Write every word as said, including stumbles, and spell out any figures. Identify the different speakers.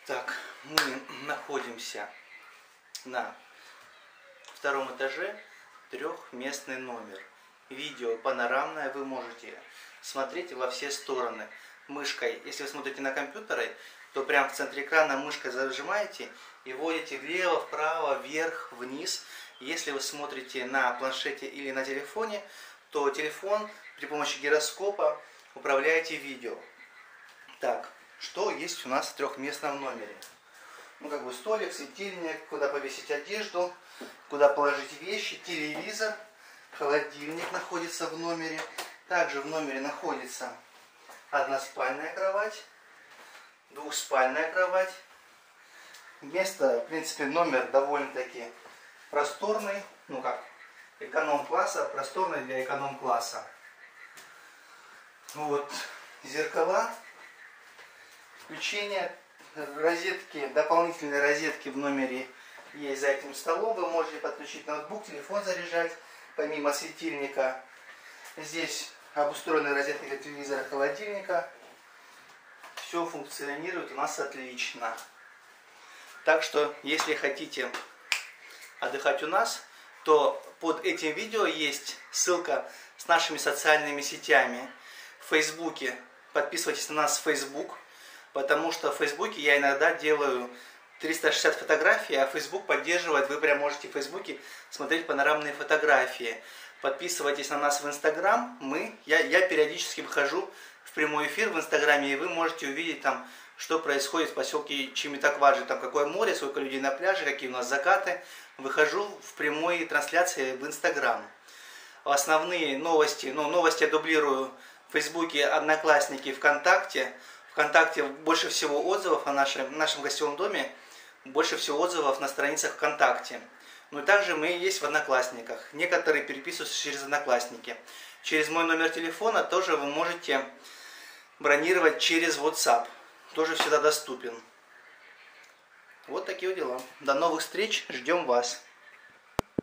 Speaker 1: Так, мы находимся на втором этаже, трехместный номер. Видео панорамное, вы можете смотреть во все стороны. Мышкой, если вы смотрите на компьютере, то прямо в центре экрана мышкой зажимаете и вводите влево, вправо, вверх, вниз. Если вы смотрите на планшете или на телефоне, то телефон при помощи гироскопа управляете видео. Так, что есть у нас в трехместном номере? Ну, как бы столик, светильник, куда повесить одежду, куда положить вещи, телевизор, холодильник находится в номере. Также в номере находится односпальная кровать, двухспальная кровать. Место, в принципе, номер довольно-таки просторный, ну как, эконом-класса, просторный для эконом-класса. Вот, зеркала, включение, розетки, дополнительные розетки в номере есть за этим столом. Вы можете подключить ноутбук, телефон заряжать, помимо светильника. Здесь обустроены розетки для телевизора, холодильника. Все функционирует у нас отлично. Так что, если хотите отдыхать у нас, то под этим видео есть ссылка с нашими социальными сетями. В Фейсбуке подписывайтесь на нас в Facebook, потому что в Фейсбуке я иногда делаю триста шестьдесят фотографий, а Facebook поддерживает, вы прям можете в Фейсбуке смотреть панорамные фотографии. Подписывайтесь на нас в Инстаграм, мы, я, я периодически выхожу в прямой эфир в Инстаграме, и вы можете увидеть там, что происходит в поселке Чимитакваджи, там какое море, сколько людей на пляже, какие у нас закаты. Выхожу в прямой трансляции в Инстаграм. Основные новости, ну новости я дублирую в Фейсбуке, Одноклассники, ВКонтакте. ВКонтакте больше всего отзывов о нашем, нашем гостевом доме, больше всего отзывов на страницах ВКонтакте. Ну и также мы есть в Одноклассниках. Некоторые переписываются через Одноклассники. Через мой номер телефона тоже вы можете бронировать через WhatsApp. Тоже всегда доступен. Вот такие вот дела. До новых встреч. Ждем вас.